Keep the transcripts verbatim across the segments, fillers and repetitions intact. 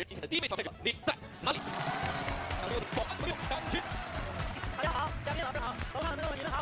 今天的第一位挑战者，你在哪里？两六保安朋友赶紧。 大家好，嘉宾老师好，楼上的朋友你们好。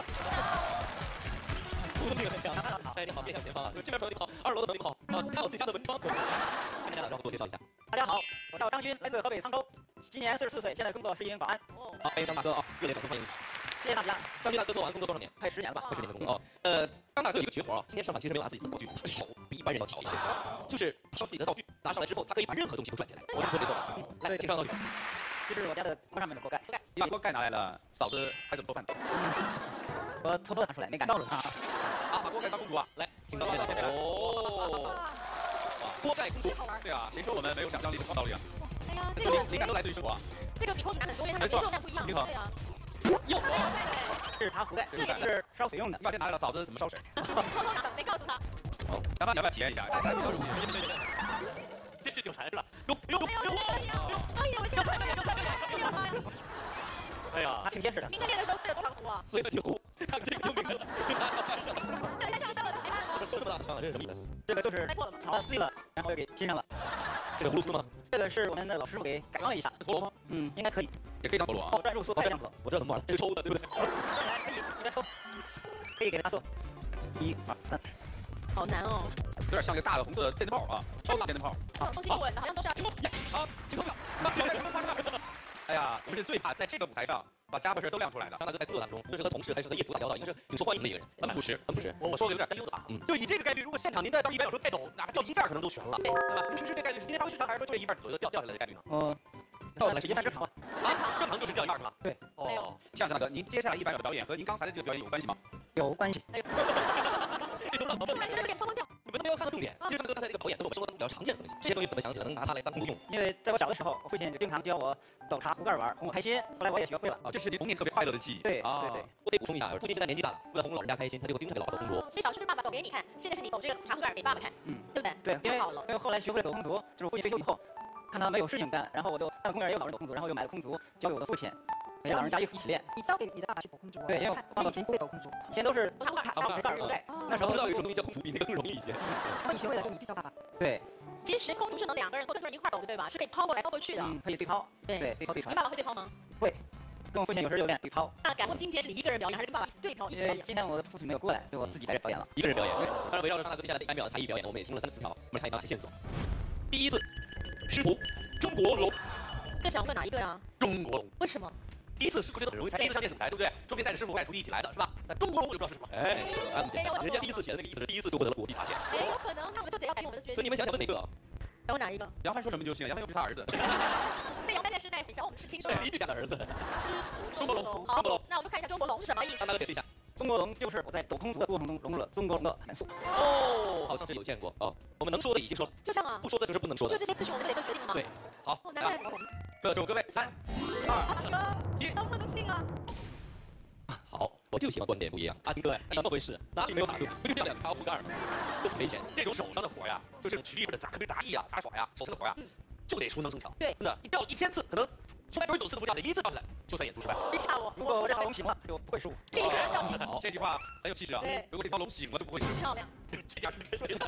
不这个很像。哎，你好，面向前方啊！这边朋友你好，二楼的朋友你好啊，看我自己家的文章。跟大家打招呼，自我介绍一下。 大家好，我叫张军，来自河北沧州，今年四十四岁，现在工作是一名保安。 好，哎，张大哥啊，热烈掌声欢迎你。 谢谢大家。 张军大哥做完工作多少年？ 快十年了吧？ 快十年的工作哦。呃，张大哥有一个绝活啊，今天上场其实没有拿自己的道具，他的手比一般人要巧一些，就是他烧自己的道具，拿上来之后，他可以把任何东西都转起来。我这说没错吧？来，介绍道具。 这是我家的锅上面的锅盖。 你把锅盖拿来了，嫂子还怎么做饭？ 我偷偷拿出来，没敢告诉他。 啊，把锅盖当公主啊！ 来，请到这边来。哦，哇，锅盖公主。 对啊，谁说我们没有想象力的创造力啊？ 哎呀，这这个灵灵感都来自于生活啊。 这个比空气难很多，因为它们节奏量不一样。对啊。 哟， 这是茶壶盖，这是烧水用的。 你把这拿来了，嫂子怎么烧水？ 偷偷拿的，没告诉他。 好，麻烦你要不要体验一下？大家比较容易。 这是九禅是吧？哟哟哟！ 哎呦，哎呦，哎呦，我天！哎呦妈呀！ 哎呀， 他挺结实的。 明天练的时候睡了多长壶啊？ 所以酒壶，看看这个就明白了。 这才这样烧的，没办法。 这么大伤了，这是什么意思？ 这个就是炒碎了，然后又给拼上了。 这个葫芦丝吗？ 这个是我们的老师傅给改装了一下。 陀螺吗？ 嗯，应该可以。 也可以当陀螺啊。 哦，转入缩太阳可。 我知道怎么玩了，这个抽的，对不对？ 来，可以，你来抽，可以给它缩。一、二、三。 好难哦。 有点像一个大的红色的电灯泡啊，超大电灯泡。 好，东西不稳的，好像都是要请好，请投票。 哎呀，我们是最怕在这个舞台上把家伙事都亮出来的。 张大哥在工作当中，无论是和同事还是和业主打交道，应该是挺受欢迎的一个人，很朴实，很朴实。 我我说个有点担忧的吧， 嗯， 就以这个概率，如果现场您在当一百小时被抖，哪怕掉一件可能都悬了，对吧？您平时这概率是今天发挥失常，还是说就这一半左右掉掉下来的概率呢？ 哦， 掉下来是一半正常吧？ 啊，正常就是掉一半是吧？ 对， 哦， 这样，张大哥，您接下来一百秒的表演和您刚才的这个表演有关系吗？ 有关系。 哎呦，感觉有点疯疯掉。 你们都没有看到重点。其实张哥刚才这个表演都是我们生活当中比较常见的东西，这些东西怎么想起来能拿它来当工作用？ 因为在我小的时候，我父亲就经常教我抖茶壶盖玩，哄我开心。后来我也学会了。 啊，这是您童年特别快乐的记忆。 对啊， 对对。 我可以补充一下，父亲现在年纪大了，为了哄老人家开心，他就会盯着给老婆的工作。 所以小时候是爸爸抖给你看，现在是你抖这个茶壶盖给爸爸看， 嗯， 对不对？ 对，因为太好了因。为后来学会了抖空竹，就是我父亲退休以后，看他没有事情干，然后我就到公园也有老人抖空竹，然后又买了空竹交给我的父亲，陪老人家一一起练。 你交给你的爸爸去抖空竹啊？ 对因为我他以前不会抖空竹， 以前都是茶壶盖茶壶盖儿盖，那时候我不知道有一种东西叫空竹，比那个更容易一些。 然后你学会了，就你去教爸爸。 对， 其实空竹是能两个人或更多人一块抖的，对吧？是可以抛过来抛过去的。 嗯，可以对抛， 对对，对抛对传你。爸爸会对抛吗？ 会，跟我父亲有时候就练对抛。 那敢问今天是你一个人表演，还是跟爸爸对抛一因为起表演？ 今天我的父亲没有过来，就我自己在这表演了。 一个人表演。当然，围绕着张大哥接下来的一百秒的才艺表演，我们也听了三个词条，我们来看一看哪些线索。第一次，师徒，中国龙。 这想问哪一个呀？ 中国龙， 为什么？ 第一次师傅觉得很容易，才第一次上电视舞台，对不对？说不定带着师傅带着徒弟一起来的是吧？那中国龙我就不知道是什么。 哎，人家第一次写的那个意思是第一次就获得了国际大奖。 哎，有可能，那我们就得要改变我们的决心。 所以你们想想问哪个？ 想问哪一个？ 杨帆说什么就行，杨帆又不是他儿子。 所以杨帆在时代比较我们是听说第一家的儿子。 中国龙。好，那我们看一下中国龙是什么意思张。大哥解释一下。 中国龙就是我在抖空竹的过程中融入了中国龙的元素。 哦，好像是有见过哦。我们能说的已经说了， 就这样啊， 不说的就是不能说的。 就这些资讯我们就得做决定了吗？ 对，好， 哦，难怪我们各就各位，三、二、 一，能不能信啊？ 好，我就喜欢观点不一样。阿丁哥，怎么回事？哪里没有打中？不就掉两条壶盖吗？都很危险。 这种手上的活呀，就是曲艺或者杂特别杂艺啊、杂耍呀，手上的活呀，就得熟能生巧。 对真的，你掉一千次，可能从来九十九次都不掉，你一次掉下来，就算演出失败。 别吓我， 如果我这条龙醒了，就不会输。 立刻叫醒， 好， 这句话很有气势啊。 对如果这条龙醒了就不会死。 漂亮。 这点是别说的。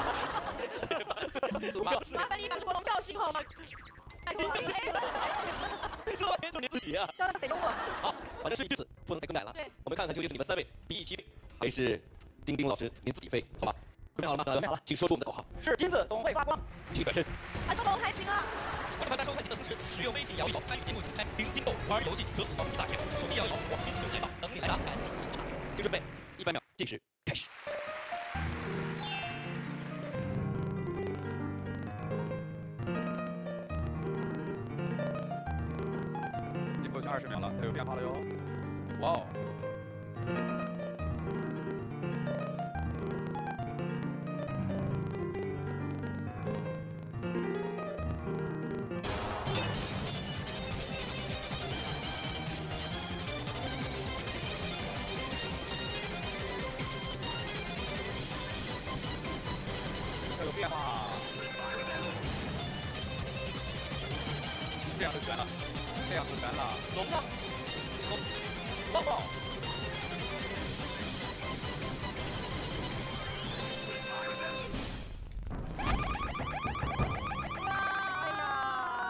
麻烦你把中国龙叫醒好吗？拜托了， 这玩意就你自己啊！ 教他得幽默。 好，反正是一次，不能再更改了。 对， 我们看看究竟是你们三位第一期飞，还是丁丁老师您自己飞？好吧，准备好了吗？准备好了，请说出我们的口号。 是金子总会发光。 请转身。 把中国龙开醒了。 欢迎大家收看节目的同时，使用微信摇一摇参与节目竞猜，听听购玩游戏和广州大钱，手机摇一摇，网信就来吧，等你来答，赶紧请拨打。请准备，一百秒计时开始。 已经过去二十秒了，它有变化了哟。哇哦！它有变化。这样就全了，这样就全了。 龙呢？龙，抱抱。 哎呀，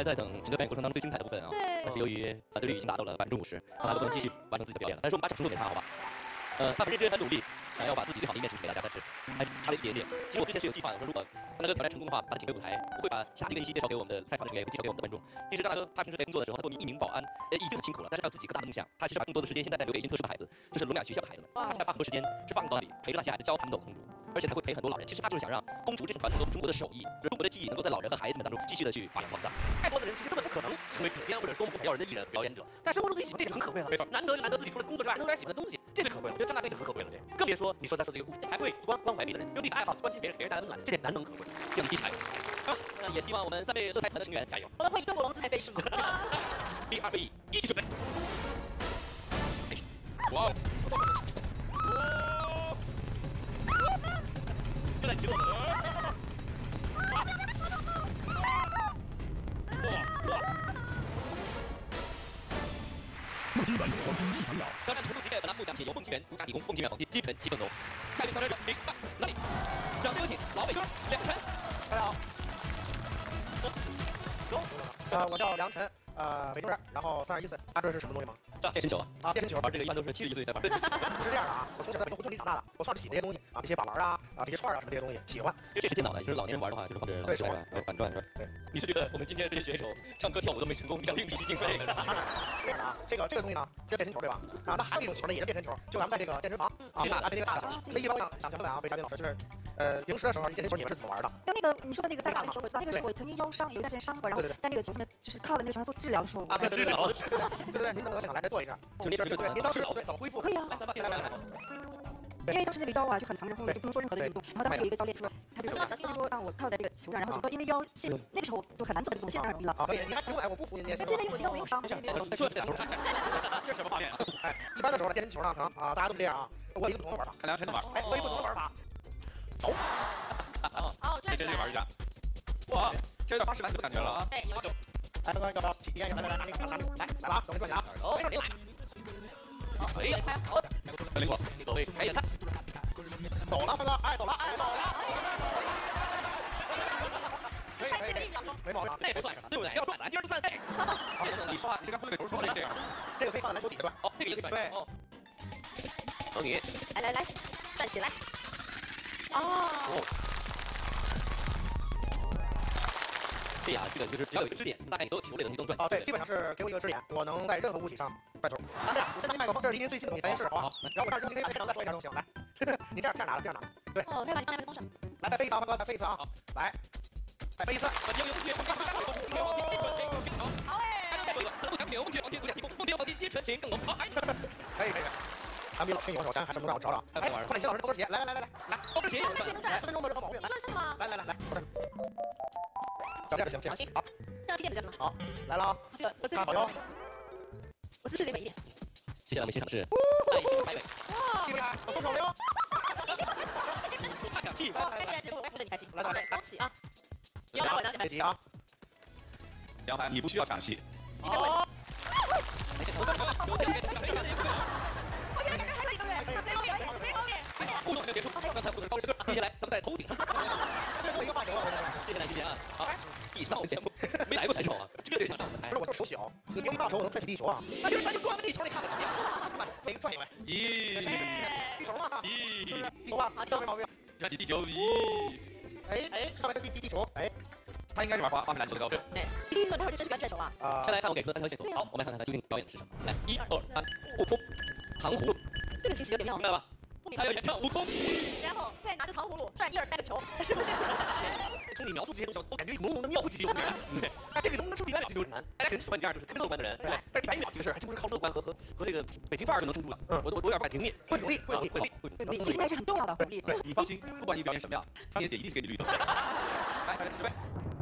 还在等整个表演过程当中最精彩的部分啊。 对。 但是由于反对率已经达到了百分之五十，他还不能继续完成自己的表演了。但是我们把掌声送给他，好吧？呃，他很认真很努力，想要把自己最好的一面呈现给大家，但是还差了一点点。其实我之前是有计划的，我说如果大哥挑战成功的话，他的警备舞台我会把其他的一个信息介绍给我们的赛场的成员，也会介绍给我们的观众。其实张大哥他平时在工作的时候，他作为一名保安，呃，已经很辛苦了，但是他有自己一个大的梦想，他其实把更多的时间现在在留给一群特殊的孩子，就是聋哑学校的孩子们。他现在把很多时间是放到那里陪着那些孩子教他们斗公主，而且他会陪很多老人。其实他就是想让公主这种传统中国的手艺，就是中国的技艺，能够在老人和孩子们当中继续的去发扬光大。 太多的人其实根本不可能成为主编或者多么不可要人的艺人表演者，但生活中自己喜欢这是很可贵的，没错，难得就难得自己除了工作之外，能有点喜欢的东西，这最可贵了。我觉得张大哥就很可贵了，这更别说你说他说的这个故事，还会关关怀别的人，有自己的爱好，关心别人，别人带来温暖，这点难能可贵， 这样的题材。好，那也希望我们三位乐才团的成员加油。 我们会以中国龙姿来飞是吗？ 一二位一起准备。 哇！ 就在直播。 梦金元黄金一百秒， 挑战程度极限本栏目奖品由梦金元独家提供，梦金元黄金基本七更多。下一位挑战者明白那里，掌声有请老伟哥梁晨。 大家好，呃，我叫梁晨，呃，北京人，然后三十一岁。大家知道是什么东西吗？ 啊，健身球啊！ 啊，健身球。 玩这个一般都是七十一岁才玩。 是这样的啊，我从小在北京胡同里长大的，我从小就喜欢这些东西啊，这些把玩啊，啊，这些串啊什么这些东西，喜欢。 这是电脑的，就是老年人玩的话，就是放着老鼠来玩，反转是吧？ 对。 你是觉得我们今天这些选手唱歌跳舞都没成功，你想另辟蹊径？ 是这样的啊，这个这个东西呢，叫健身球对吧？啊，那还有一种球呢，也是健身球，就咱们在这个健身房啊，啊，这个大的球。那一般想想想问啊，魏佳斌老师，就是呃，平时的时候，健身球你们是怎么玩的？ 就那个你说的那个赛马的时候，我知道那个是我曾经腰伤，有一段时间伤过，然后在那个球上面就是靠着那个球上做治疗的时候。 啊，对对对对对对，您能不能现场来再做一下？ 就您当时您当时对怎么恢复？ 可以啊。 来来来来。 因为当时那个腰啊就很疼，然后就不能做任何的运动。然后当时有一个教练说，他就说，他就说让我靠在这个球上，然后就说因为腰现那个时候就很难做的动作，现在当然容易了。 啊，可以，你还挺稳，我不服你，你也行。 现在我腰没有伤。 再说这俩球，这是什么画面？ 哎，一般的时候呢，健身球呢，可能啊，大家都是这样啊。我有一个不同的玩法， 看梁晨的玩。 哎，我有一个不同的玩法，走。 哦， 这这这玩一下。哇，这有点巴士篮球的感觉了啊！ 对，有有。 来，要不要体验一下？来来来，拿那个，拿那个，来来了啊，等我转你啊。 哦，你来。 哎，好，很灵活。 各位开眼看。 走了，三哥，哎，走了，哎，走了。可以可以可以，没毛病。 那也不算，对不对？要转篮，第二就转背。 好，你说话，你这刚说那个球说的这样。 这个可以放在篮球底下转。 哦，这个也可以转。 对。 哦。等你。 来来来，站起来。哦。 这呀，这个就是只要有一个支点，大概你所有球类的东西都转。 啊，对，基本上是给我一个支点，我能在任何物体上转球。咱这样，我先拿你麦克风，这是离您最近的东西，咱先试，好吧？然后我这儿扔，您可以在场再说一下都行。来，你这样这样拿的，这样拿的。对。 哦，可以把你放在麦克风上。 来，再飞一次啊，方哥，再飞一次啊！来，再飞一次。 好哎！再说一个，本栏目奖品由梦觉黄金独家提供，梦觉黄金金纯情更浓。好， 可以可以。韩冰老师，你我手先还什么让我找找？哎，快点，新老师高跟鞋，来来来来来来， 高跟鞋， 十分钟没任何毛病。 你说的是吗？ 来来来来，找这样就行，这样好。 这样踢点子叫什么？ 好，来了啊！ 我自看好哟， 我姿势得美一点。 接下来我们欣赏的是爱心排尾。 哇，厉害！我松手了哟。 怕抢戏。 哦，开始，我不等你开心。 来来来， 走起啊！你要拿我拿别急啊。 杨涵，你不需要抢戏。 好。 没事，我刚刚有这个没想的也不对。 我觉得刚刚还可以，对不对？没毛病，没毛病。 互动还没有结束，刚才互动高时歌，接下来咱们在头顶上。 一个发球， 接下来时间啊，好，一上节目没来过选手啊，这就想上舞台。 不是我这手小，你丢一大球我能拽起地球啊。 那就是咱就光个地球，你看看， 每个转一回。 咦， 地球嘛， 咦， 地球吧，地球没毛病。 转起地球，咦， 哎哎，上面这地地地球，哎， 他应该是玩花花篮球的高手。 对，第一个待会儿就真是表演手了。 啊， 先来看我给出的三条线索，好，我们来看看他究竟表演的是什么。来，一二三，悟空，糖葫芦， 这个其实有点妙， 明白了吧？他要演唱悟空， 然后再拿着糖葫芦转一二三个球。 从你描述这些东西，我感觉浓浓的妙不可言。对，哎，这个能不能出比赛就有点难。大家可能喜欢这样就是特别乐观的人，对。但是一百米这个事儿还真不是靠乐观和和和这个北京范儿就能撑住的。嗯，我我我有点不太听力，会努力，会努力，会努力， 会努力，其实还是很重要的，努力。 对，你放心，不管你表演什么样，他也得一定是给你绿灯。来，大家准备。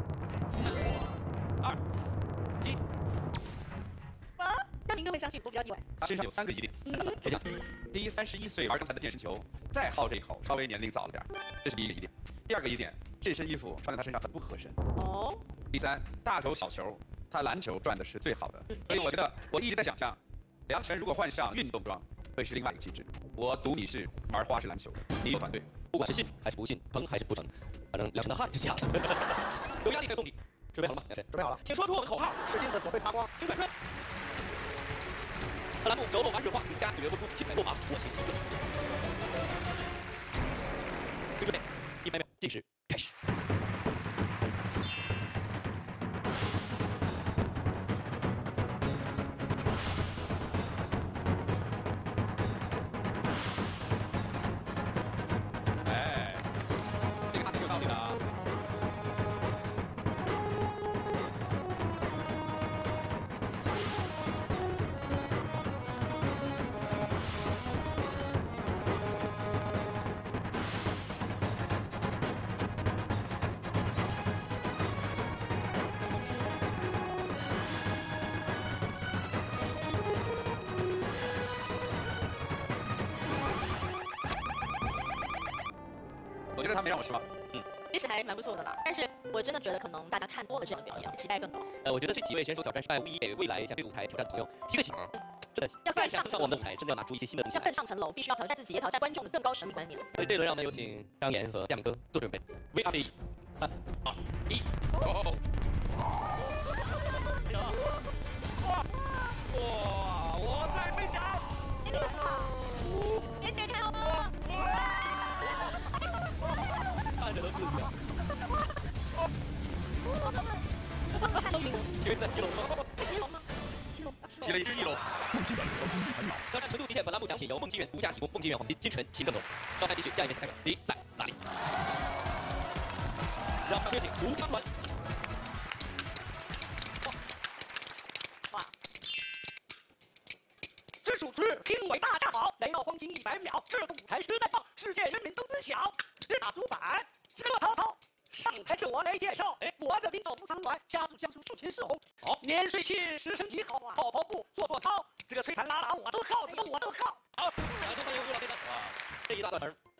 二，一。 啊，让您各位相信，我比较意外。 他身上有三个疑点。谁讲？第一，三十一岁玩刚才的电视球，再好这一口，稍微年龄早了点，这是第一个疑点。第二个疑点，这身衣服穿在他身上很不合身。 哦。 第三，大球小球，他篮球转的是最好的。所以我觉得，我一直在想象，梁晨如果换上运动装，会是另外一个气质。我赌你是玩花式篮球的，你有团队， 不管是信还是不信，疼还是不疼，反正梁晨的汗是假的。有压力才有动力。 准备好了吗？两神， 准备好了， 请说出我们口号。 是金子总会发光。 请转身。 特栏目由洛马日化独家特约播出，品牌洛马国情设计。请准备，一百秒计时开始。 哎，这个他是有道理的啊。我觉得他没让我失望。 其实还蛮不错的啦，但是我真的觉得可能大家看多了这样的表演，期待更高。 呃，我觉得这几位选手挑战失败，无疑给未来想对舞台挑战的朋友提个醒，真的要再更上层楼想登上我们的舞台，真的要拿出一些新的东西要来。 更上层楼，必须要挑战自己，也挑战观众的更高审美观念。 所以这一轮让我们有请张岩和亚明哥做准备。V R 三二一，Go！ 哇！我在飞翔。 点点看我。 看着都刺激啊！ 看到云， 请问在七楼吗？ 七龙吗？七龙。 骑了一只翼龙。 梦境的黄金一百秒， 挑战程度极限，本栏目奖品由梦剧院独家提供，梦剧院黄金金纯勤更多。招牌继续，下一位开始，你在哪里？让我们有请吴昌伦。 这首词评委大家好，来到黄金一百秒，这个舞台实在棒，世界人民都知晓。这大主板是个乐淘淘，上台是我来介绍。哎，我的名叫吴长暖，家住江苏宿迁市红。好，年岁轻时身体好啊，跑跑步，做做操，这个吹弹拉拉我都好，这个我都好。 好，掌声欢迎吴老先生。哇，这一大段词